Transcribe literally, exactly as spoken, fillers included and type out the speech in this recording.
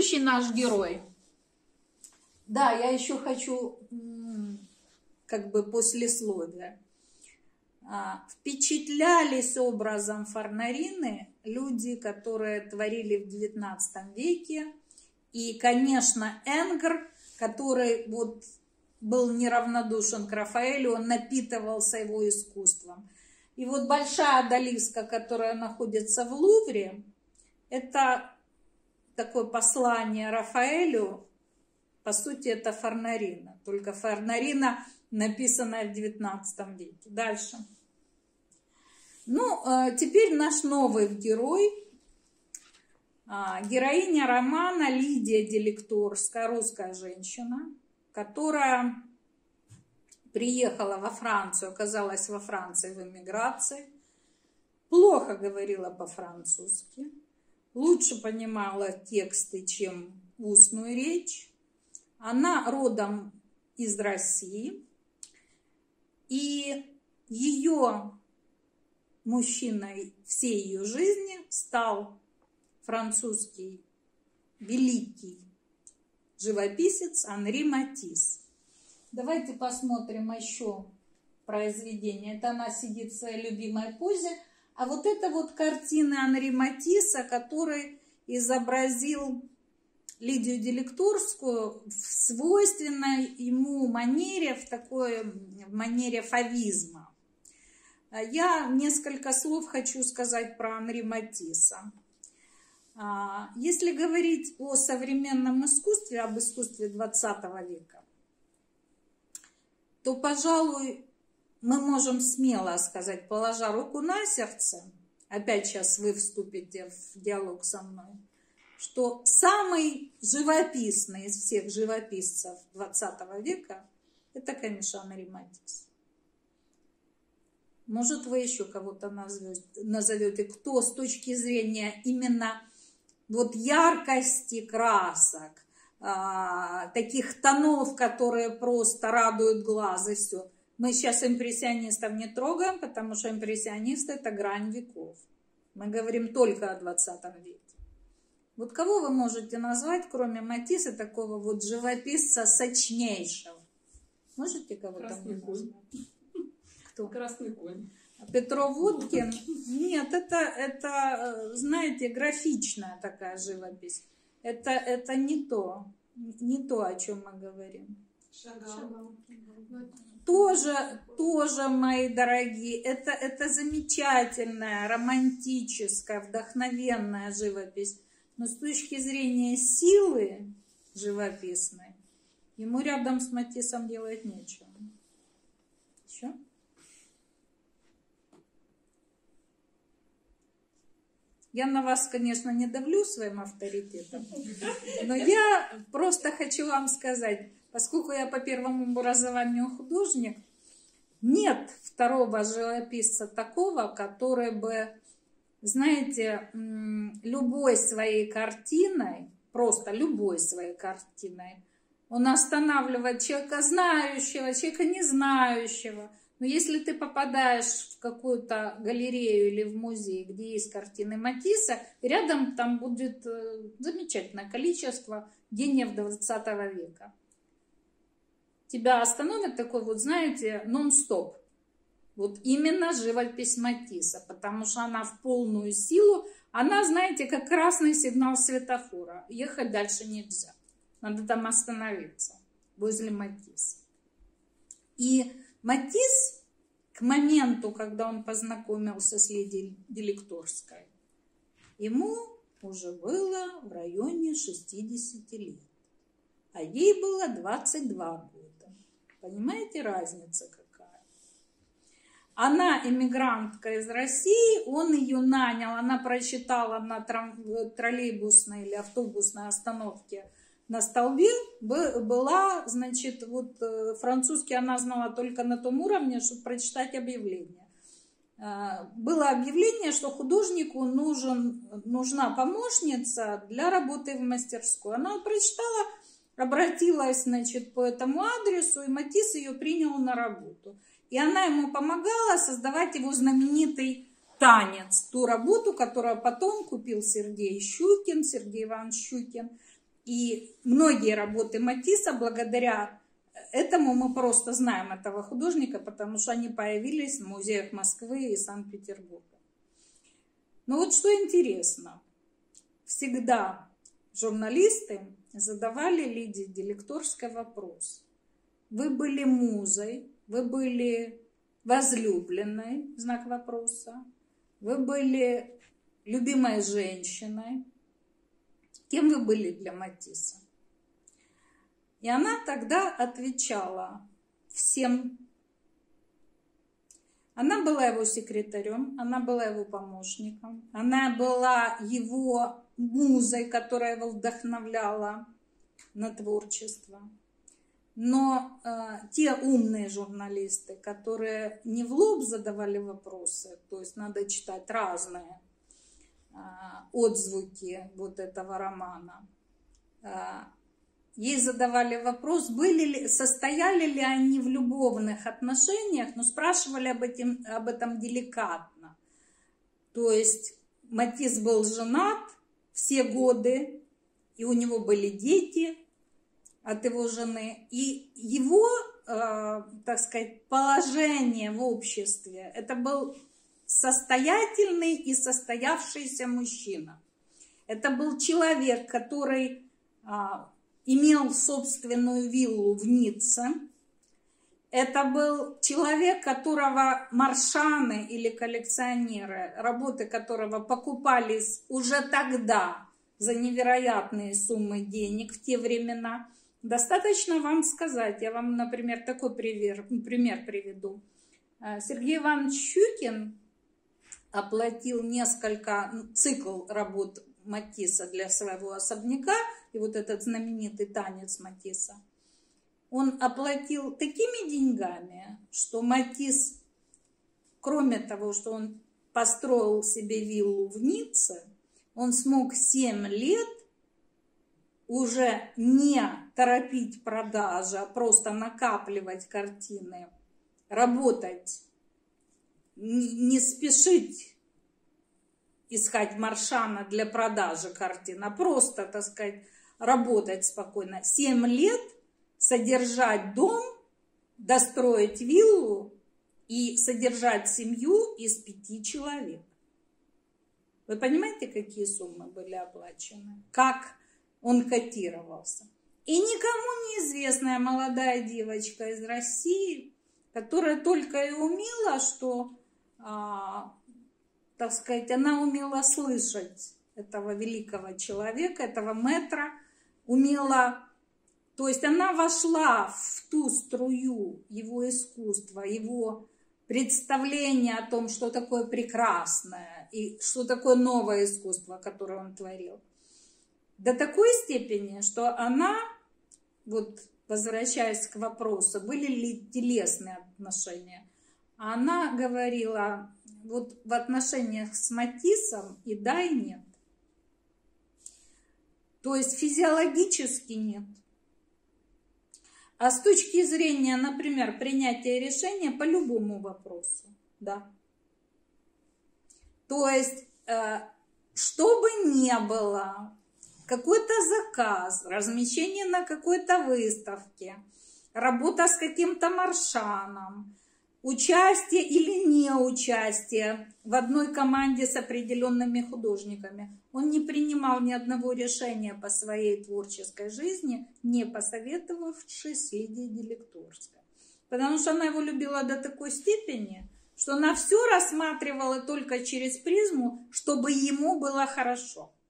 Следующий наш герой. Да, я еще хочу, как бы послесловие. Впечатлялись образом Форнарины люди, которые творили в девятнадцатом веке. И, конечно, Энгер, который вот был неравнодушен к Рафаэлю, он напитывался его искусством. И вот большая одолиска, которая находится в Лувре, это такое послание Рафаэлю, по сути, это Форнарина. Только Форнарина, написанная в девятнадцатом веке. Дальше. Ну, теперь наш новый герой. Героиня романа Лидия Делекторская, русская женщина, которая приехала во Францию, оказалась во Франции в эмиграции, плохо говорила по-французски, лучше понимала тексты, чем устную речь. Она родом из России, и ее мужчиной всей ее жизни стал французский великий живописец Анри Матисс. Давайте посмотрим еще произведение. Это она сидит в своей любимой позе. А вот это вот картины Анри Матисса, который изобразил Лидию Делекторскую в свойственной ему манере, в такой в манере фавизма. Я несколько слов хочу сказать про Анри Матисса. Если говорить о современном искусстве, об искусстве двадцатого века, то, пожалуй, мы можем смело сказать, положа руку на сердце, опять сейчас вы вступите в диалог со мной, что самый живописный из всех живописцев двадцатого века – это, конечно, Анри Матисс. Может, вы еще кого-то назовете, кто с точки зрения именно вот яркости красок, а, таких тонов, которые просто радуют глаз и все. Мы сейчас импрессионистов не трогаем, потому что импрессионисты – это грань веков. Мы говорим только о двадцатом веке. Вот кого вы можете назвать, кроме Матисса, такого вот живописца сочнейшего? Можете кого-то назвать? Кто? Красный конь. Петро Водкин? Нет, это, это, знаете, графичная такая живопись. Это, это не то, не то, о чем мы говорим. Шагал. Тоже, тоже, мои дорогие, это, это замечательная, романтическая, вдохновенная живопись. Но с точки зрения силы живописной, ему рядом с Матиссом делать нечего. Еще? Я на вас, конечно, не давлю своим авторитетом, но я просто хочу вам сказать, поскольку я по первому образованию художник, нет второго живописца такого, который бы, знаете, любой своей картиной, просто любой своей картиной, он останавливает человека знающего, человека не знающего. Но если ты попадаешь в какую-то галерею или в музей, где есть картины Матисса, рядом там будет замечательное количество гениев двадцатого века. Тебя остановит такой вот, знаете, нон-стоп. Вот именно живопись Матисса, потому что она в полную силу, она, знаете, как красный сигнал светофора. Ехать дальше нельзя. Надо там остановиться возле Матисса. И Матисс к моменту, когда он познакомился с Лидией Делекторской, ему уже было в районе шестидесяти лет, а ей было двадцать два года. Понимаете, разница какая? Она эмигрантка из России, он ее нанял, она прочитала на троллейбусной или автобусной остановке на столбе, была, значит, вот французский она знала только на том уровне, чтобы прочитать объявление. Было объявление, что художнику нужен, нужна помощница для работы в мастерской. Она прочитала, обратилась, значит, по этому адресу, и Матисс ее принял на работу. И она ему помогала создавать его знаменитый танец, ту работу, которую потом купил Сергей Щукин, Сергей Иванович Щукин. И многие работы Матисса, благодаря этому мы просто знаем этого художника, потому что они появились в музеях Москвы и Санкт-Петербурга. Но вот что интересно, всегда журналисты задавали Лидии Делекторской вопрос. Вы были музой, вы были возлюбленной, знак вопроса, вы были любимой женщиной. Кем вы были для Матисса? И она тогда отвечала всем. Она была его секретарем, она была его помощником, она была его музой, которая его вдохновляла на творчество. Но э, те умные журналисты, которые не в лоб задавали вопросы, то есть надо читать разные э, отзвуки вот этого романа, э, ей задавали вопрос, были ли, состояли ли они в любовных отношениях, но спрашивали об этом, об этом деликатно. То есть Матисс был женат все годы, и у него были дети от его жены. И его, э, так сказать, положение в обществе, это был состоятельный и состоявшийся мужчина. Это был человек, который э, имел собственную виллу в Ницце. Это был человек, которого маршаны или коллекционеры, работы которого покупались уже тогда за невероятные суммы денег в те времена. Достаточно вам сказать, я вам, например, такой пример, пример приведу. Сергей Иванович Щукин оплатил несколько, цикл работ Матисса для своего особняка, и вот этот знаменитый танец Матисса, он оплатил такими деньгами, что Матисс, кроме того, что он построил себе виллу в Ницце, он смог семь лет уже не торопить продажи, а просто накапливать картины, работать, не спешить искать маршана для продажи картин, а просто, так сказать, работать спокойно. Семь лет содержать дом, достроить виллу и содержать семью из пяти человек. Вы понимаете, какие суммы были оплачены? Как он котировался? И никому неизвестная молодая девочка из России, которая только и умела, что, а, так сказать, она умела слышать этого великого человека, этого мэтра, умела, то есть она вошла в ту струю его искусства, его представления о том, что такое прекрасное и что такое новое искусство, которое он творил. До такой степени, что она, вот возвращаясь к вопросу, были ли телесные отношения, она говорила, вот в отношениях с Матиссом и да, и нет. То есть физиологически нет. А с точки зрения, например, принятия решения по любому вопросу, да. То есть, э, что бы ни было, какой-то заказ, размещение на какой-то выставке, работа с каким-то маршаном, участие или неучастие в одной команде с определенными художниками. Он не принимал ни одного решения по своей творческой жизни, не посоветовавшись с Лидией Делекторской. Потому что она его любила до такой степени, что она все рассматривала только через призму, чтобы ему было хорошо.